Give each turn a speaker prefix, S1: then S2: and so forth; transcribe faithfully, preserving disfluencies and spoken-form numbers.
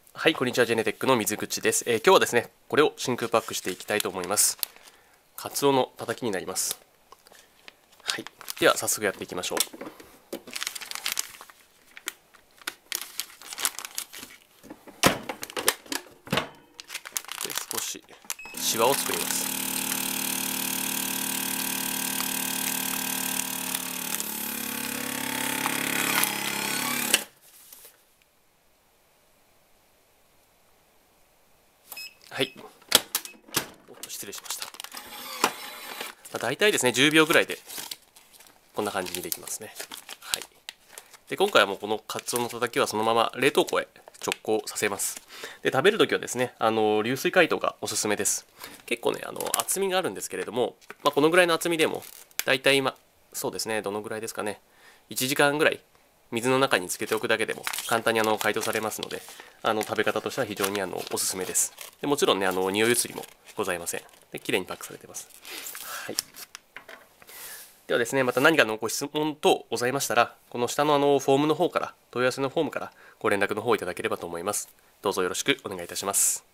S1: はい、こんにちは。ジェネテックの水口です。えー、今日はですね、これを真空パックしていきたいと思います。カツオのたたきになります。はい、では早速やっていきましょう。で少しシワを作ります。はい、おっと失礼しました。まあ、大体ですねじゅうびょうぐらいでこんな感じにできますね。はい、で今回はもうこのカツオのたたきはそのまま冷凍庫へ直行させます。で食べるときはですねあの流水解凍がおすすめです。結構ねあの厚みがあるんですけれども、まあ、このぐらいの厚みでも大体今そうですねどのぐらいですかねいちじかんぐらい水の中につけておくだけでも簡単にあの解凍されますので、あの食べ方としては非常にあのおすすめです。でもちろんねあの匂い移りもございません。で綺麗にパックされてます。はい、ではですねまた何かのご質問等ございましたら、この下のあのフォームの方から問い合わせのフォームからご連絡の方いただければと思います。どうぞよろしくお願いいたします。